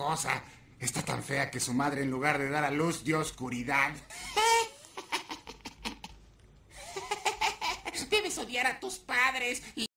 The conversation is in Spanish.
cosa. Está tan fea que su madre, en lugar de dar a luz, dio oscuridad. Debes odiar a tus padres y